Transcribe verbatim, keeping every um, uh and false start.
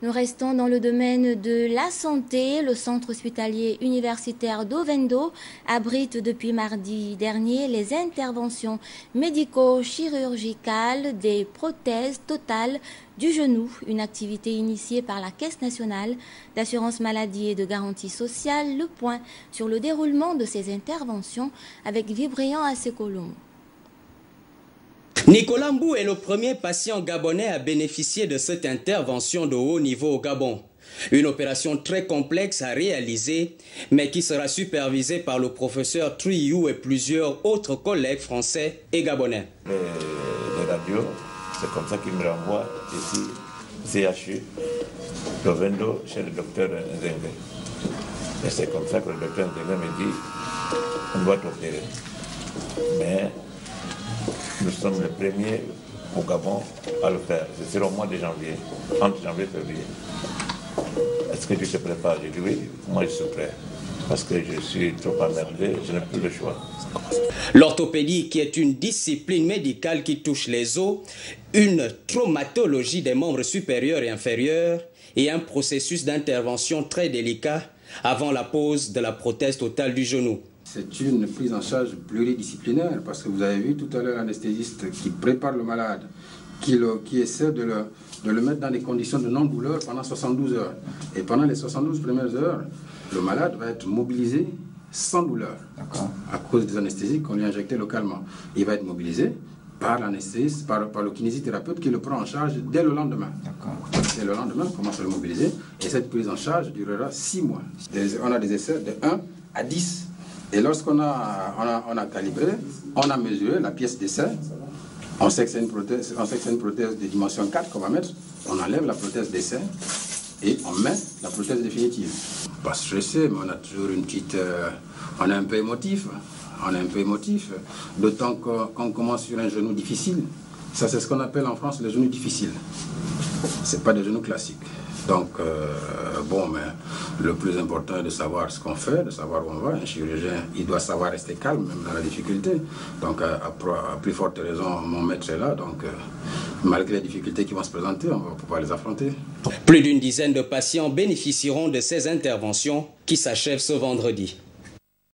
Nous restons dans le domaine de la santé. Le centre hospitalier universitaire d'Ovendo abrite depuis mardi dernier les interventions médico-chirurgicales des prothèses totales du genou, une activité initiée par la Caisse nationale d'assurance maladie et de garantie sociale. Le point sur le déroulement de ces interventions avec Vibrian Asekolom. Nicolas Mbou est le premier patient gabonais à bénéficier de cette intervention de haut niveau au Gabon. Une opération très complexe à réaliser, mais qui sera supervisée par le professeur Triou et plusieurs autres collègues français et gabonais. Les, les radios, c'est comme ça qu'ils me renvoient ici, C H U, Ovendo, chez le docteur Nzengue. Et c'est comme ça que le docteur Nzengue me dit, on doit t'opérer. Mais nous sommes les premiers au Gabon à le faire. Ce sera au mois de janvier, entre janvier et février. Est-ce que tu te prépares? J'ai dit oui, moi je suis prêt. Parce que je suis trop emmerdé, je n'ai plus le choix. L'orthopédie, qui est une discipline médicale qui touche les os, une traumatologie des membres supérieurs et inférieurs et un processus d'intervention très délicat avant la pose de la prothèse totale du genou. C'est une prise en charge pluridisciplinaire parce que vous avez vu tout à l'heure l'anesthésiste qui prépare le malade, qui, le, qui essaie de le, de le mettre dans des conditions de non-douleur pendant soixante-douze heures. Et pendant les soixante-douze premières heures, le malade va être mobilisé sans douleur à cause des anesthésies qu'on lui a injectées localement. Il va être mobilisé par l'anesthésiste, par, par le kinésithérapeute qui le prend en charge dès le lendemain. Dès le lendemain, on commence à le mobiliser et cette prise en charge durera six mois. Des, on a des essais de un à dix. Et lorsqu'on a, on a, on a calibré, on a mesuré la pièce d'essai, on sait que c'est une prothèse, on sait que c'est une prothèse de dimension quatre qu'on va mettre, on enlève la prothèse d'essai et on met la prothèse définitive. Pas stressé, mais on a toujours une petite... Euh, on est un peu émotif, on est un peu émotif, d'autant qu'on qu'on commence sur un genou difficile. Ça, c'est ce qu'on appelle en France le genou difficile. C'est pas des genoux classiques. Donc, euh, bon, mais le plus important est de savoir ce qu'on fait, de savoir où on va. Un chirurgien, il doit savoir rester calme, même dans la difficulté. Donc, à, à, à plus forte raison, mon maître est là. Donc, euh, malgré les difficultés qui vont se présenter, on va pouvoir les affronter. Plus d'une dizaine de patients bénéficieront de ces interventions qui s'achèvent ce vendredi.